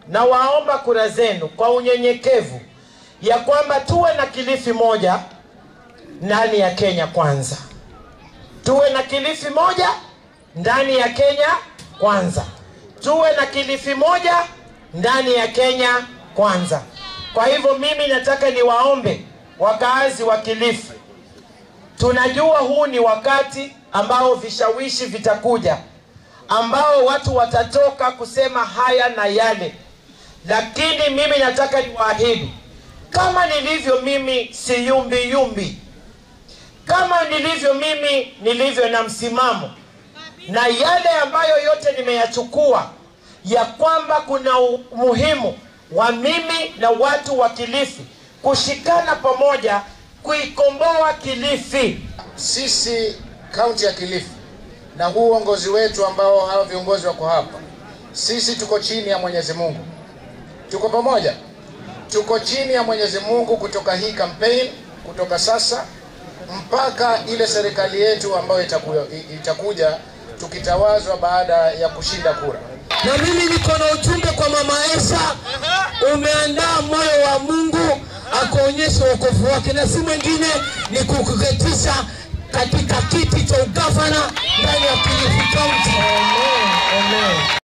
na waomba kura zenu kwa unyenyekevu ya kwamba tuwe na Kilifi moja ndani ya Kenya kwanza. Tuwe na Kilifi moja ndani ya Kenya kwanza. Tuwe na Kilifi moja ndani ya Kenya kwanza. Kwa hivyo mimi nataka niwaombe wakaazi wa Kilifi. Tunajua huu ni wakati ambao vishawishi vitakuja, ambao watu watatoka kusema haya na yale. Lakini mimi nataka niwaahidi, kama nilivyo mimi si yumbi, kama nilivyo mimi nilivyo na msimamo, na yale ambayo yote nimeyachukua, ya kwamba kuna umuhimu wa mimi na watu wa Kilifi kushikana pamoja kuikomboa Kilifi. Sisi kaunti ya Kilifi na huu uongozi wetu ambao hawa viongozi wako hapa, sisi tuko chini ya Mwenyezi Mungu. Tuko pamoja. Tuko chini ya Mwenyezi Mungu kutoka hii campaign, kutoka sasa mpaka ile serikali yetu ambayo itakuja tukitawazwa baada ya kushinda kura. Na mimi niko na ujumbe kwa Mama Aisha. Umeandaa moyo wa Mungu akuonyesha wokovu wake, na si mwingine ni kukuketisha katika kiti cha ugavana ndani ya Kilifi County.